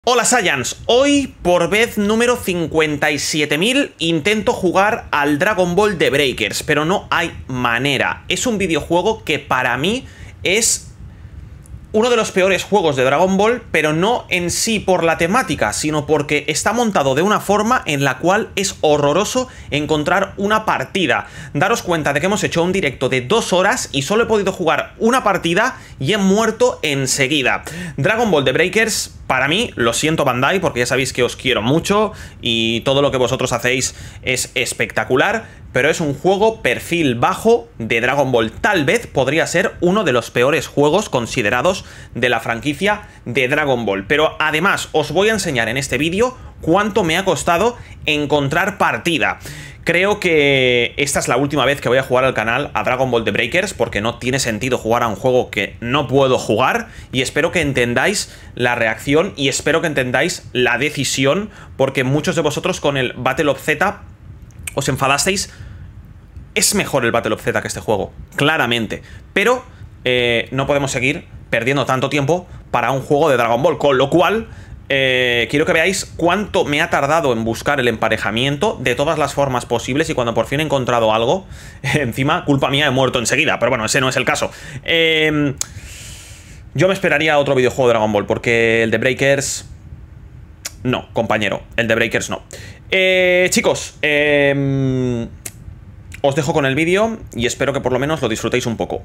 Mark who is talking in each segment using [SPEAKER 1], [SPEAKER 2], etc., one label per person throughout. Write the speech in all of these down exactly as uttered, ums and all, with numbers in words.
[SPEAKER 1] Hola Saiyans, hoy por vez número cincuenta y siete mil intento jugar al Dragon Ball The Breakers, pero no hay manera. Es un videojuego que para mí es uno de los peores juegos de Dragon Ball, pero no en sí por la temática, sino porque está montado de una forma en la cual es horroroso encontrar una partida. Daros cuenta de que hemos hecho un directo de dos horas y solo he podido jugar una partida y he muerto enseguida. Dragon Ball The Breakers, para mí, lo siento Bandai, porque ya sabéis que os quiero mucho y todo lo que vosotros hacéis es espectacular, pero es un juego perfil bajo de Dragon Ball. Tal vez podría ser uno de los peores juegos considerados de la franquicia de Dragon Ball. Pero además os voy a enseñar en este vídeo cuánto me ha costado encontrar partida. Creo que esta es la última vez que voy a jugar al canal a Dragon Ball The Breakers, porque no tiene sentido jugar a un juego que no puedo jugar, y espero que entendáis la reacción y espero que entendáis la decisión, porque muchos de vosotros con el Battle of Z os enfadasteis. Es mejor el Battle of Z que este juego, claramente, pero eh, no podemos seguir perdiendo tanto tiempo para un juego de Dragon Ball, con lo cual Eh, quiero que veáis cuánto me ha tardado en buscar el emparejamiento de todas las formas posibles, y cuando por fin he encontrado algo, encima, culpa mía, he muerto enseguida. Pero bueno, ese no es el caso. Eh, yo me esperaría otro videojuego de Dragon Ball, porque el de Breakers... No, compañero, el de Breakers no. Eh, chicos, eh, os dejo con el vídeo y espero que por lo menos lo disfrutéis un poco.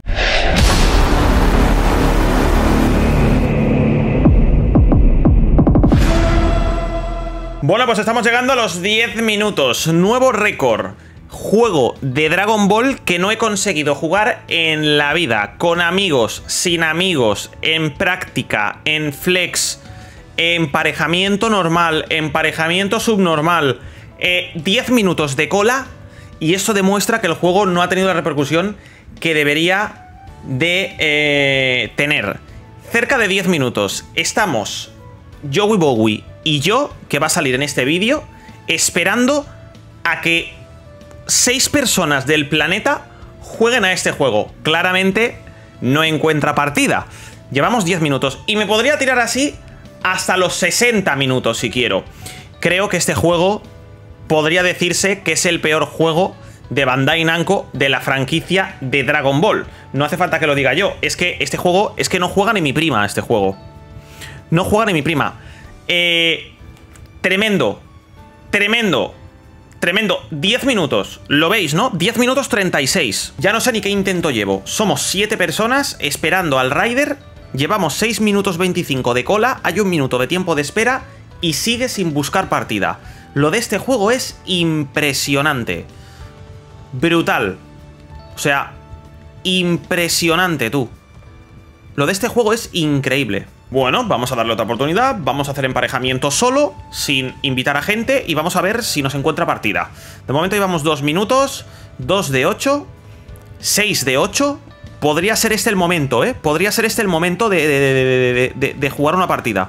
[SPEAKER 1] Bueno, pues estamos llegando a los diez minutos. Nuevo récord. Juego de Dragon Ball que no he conseguido jugar en la vida. Con amigos, sin amigos, en práctica, en flex, emparejamiento normal, emparejamiento subnormal. Eh, diez minutos de cola, y esto demuestra que el juego no ha tenido la repercusión que debería de eh, tener. Cerca de diez minutos. Estamos Joey Bowie y yo, que va a salir en este vídeo, esperando a que seis personas del planeta jueguen a este juego. Claramente no encuentra partida. Llevamos diez minutos y me podría tirar así hasta los sesenta minutos si quiero. Creo que este juego podría decirse que es el peor juego de Bandai Namco de la franquicia de Dragon Ball. No hace falta que lo diga yo. Es que este juego, es que no juega ni mi prima a este juego. No juega ni mi prima. Eh, tremendo, tremendo, tremendo. diez minutos, lo veis, ¿no? diez minutos treinta y seis. Ya no sé ni qué intento llevo. Somos siete personas esperando al Rider. Llevamos seis minutos veinticinco de cola. Hay un minuto de tiempo de espera y sigue sin buscar partida. Lo de este juego es impresionante. Brutal. O sea, impresionante, tú. Lo de este juego es increíble. Bueno, vamos a darle otra oportunidad, vamos a hacer emparejamiento solo, sin invitar a gente, y vamos a ver si nos encuentra partida. De momento llevamos dos minutos, dos de ocho, seis de ocho. Podría ser este el momento, ¿eh? Podría ser este el momento de, de, de, de, de, de jugar una partida.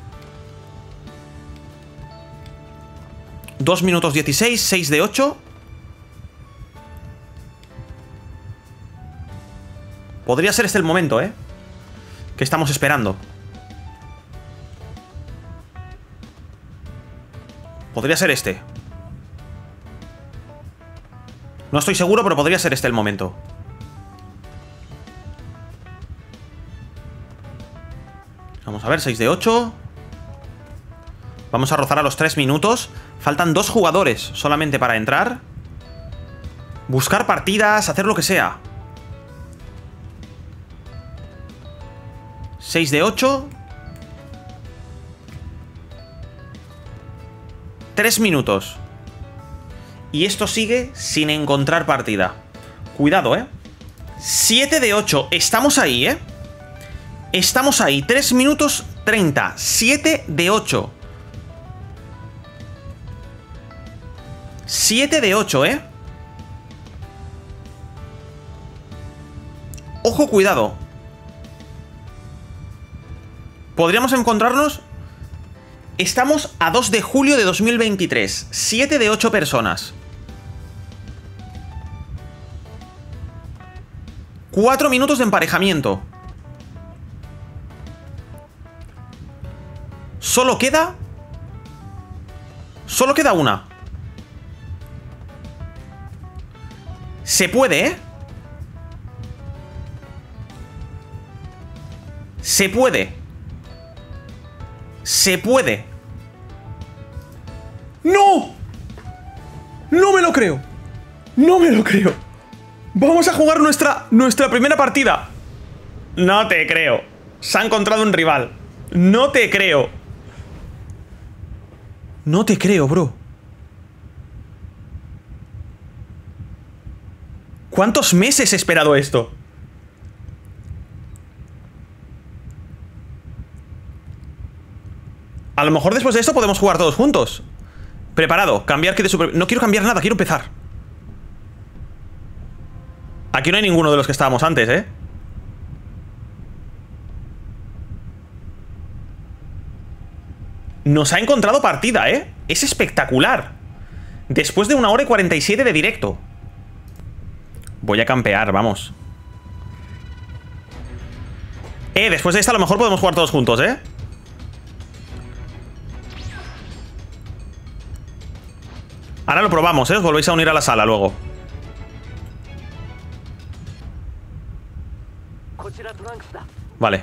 [SPEAKER 1] dos minutos dieciséis, seis de ocho. Podría ser este el momento, ¿eh? Que estamos esperando. Podría ser este. No estoy seguro, pero podría ser este el momento. Vamos a ver, seis de ocho. Vamos a rozar a los tres minutos. Faltan dos jugadores solamente para entrar. Buscar partidas, hacer lo que sea. seis de ocho. tres minutos. Y esto sigue sin encontrar partida. Cuidado, ¿eh? siete de ocho. Estamos ahí, ¿eh? Estamos ahí. tres minutos treinta. siete de ocho. siete de ocho, ¿eh? Ojo, cuidado. Podríamos encontrarnos... Estamos a dos de julio de dos mil veintitrés. siete de ocho personas. cuatro minutos de emparejamiento. Solo queda... Solo queda una. Se puede, ¿eh? Se puede. Se puede. ¡No! No me lo creo. No me lo creo. Vamos a jugar nuestra, nuestra primera partida. No te creo. Se ha encontrado un rival. No te creo. No te creo, bro. ¿Cuántos meses he esperado esto? A lo mejor después de esto podemos jugar todos juntos. Preparado, cambiar kit de super... No quiero cambiar nada, quiero empezar. Aquí no hay ninguno de los que estábamos antes, ¿eh? Nos ha encontrado partida, ¿eh? Es espectacular. Después de una hora y cuarenta y siete de directo. Voy a campear, vamos. Eh, después de esta a lo mejor podemos jugar todos juntos, ¿eh? Ahora lo probamos, ¿eh? Os volvéis a unir a la sala luego. Vale.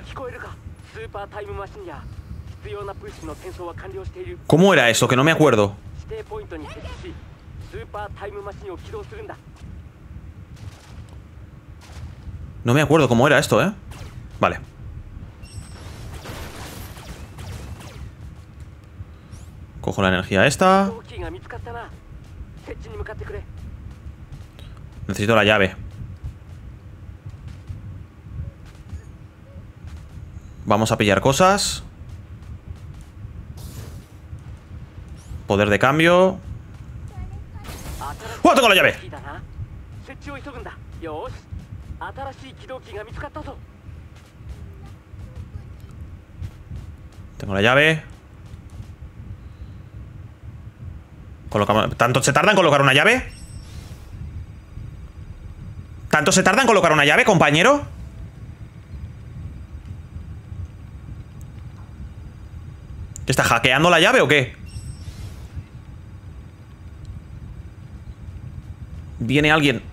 [SPEAKER 1] ¿Cómo era eso? Que no me acuerdo. No me acuerdo cómo era esto, ¿eh? Vale. Cojo la energía esta. Necesito la llave. Vamos a pillar cosas. Poder de cambio. ¡Oh, tengo la llave! Tengo la llave. Colocamos... ¿Tanto se tarda en colocar una llave? ¿Tanto se tarda en colocar una llave, compañero? ¿Está hackeando la llave o qué? Viene alguien.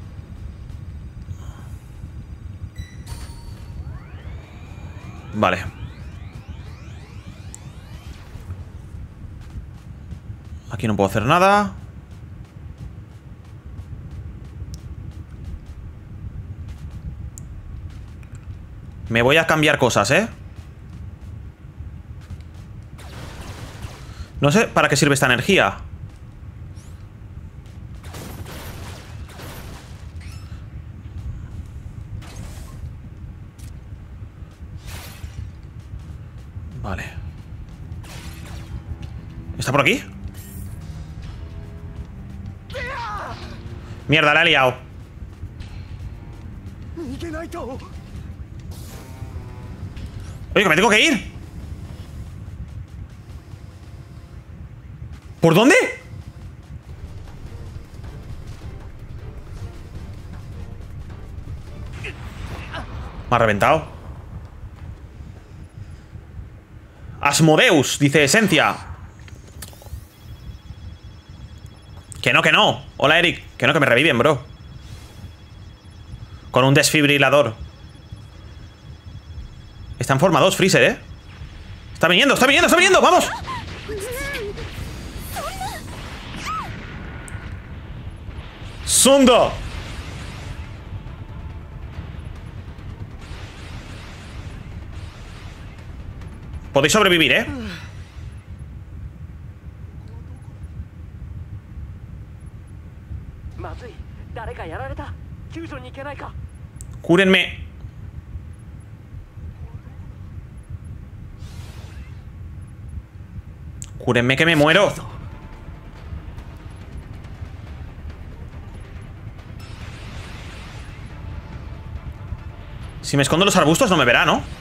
[SPEAKER 1] Vale. Aquí no puedo hacer nada. Me voy a cambiar cosas, ¿eh? No sé para qué sirve esta energía. Vale. ¿Está por aquí? Mierda, la he liado. Oye, que me tengo que ir. ¿Por dónde? Me ha reventado. Asmodeus, dice Esencia. Que no, que no. Hola, Eric. Que no, que me reviven, bro. Con un desfibrilador. Está en forma dos, Freezer, ¿eh? Está viniendo, está viniendo, está viniendo. ¡Vamos! ¡Sunda! Podéis sobrevivir, ¿eh? Cúrenme. Cúrenme que me muero. Si me escondo en los arbustos no me verá, ¿no?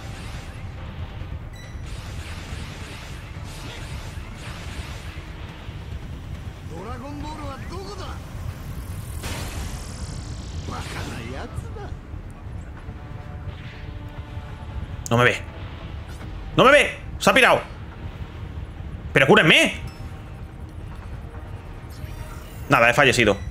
[SPEAKER 1] No me ve. ¡No me ve! ¡Se ha pirado! ¡Pero cúrenme! Nada, he fallecido.